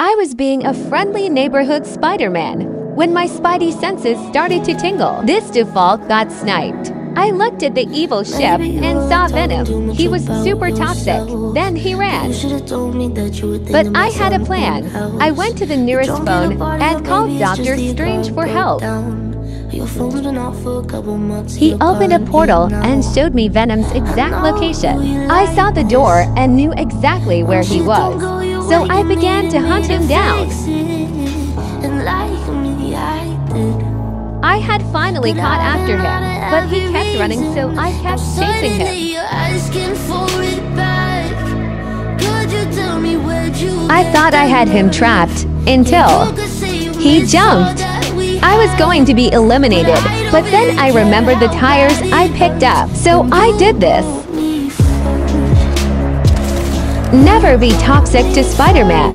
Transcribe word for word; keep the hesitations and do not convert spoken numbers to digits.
I was being a friendly neighborhood Spider-Man when my spidey senses started to tingle. This default got sniped. I looked at the evil ship and saw Venom. He was super toxic. Then he ran. But I had a plan. I went to the nearest phone and called Doctor Strange for help. He opened a portal and showed me Venom's exact location. I saw the door and knew exactly where he was. So I began to hunt him down. I had finally caught after him, but he kept running, so I kept chasing him. I thought I had him trapped until he jumped. I was going to be eliminated, but then I remembered the tires I picked up, so I did this. Never be toxic to Spider-Man.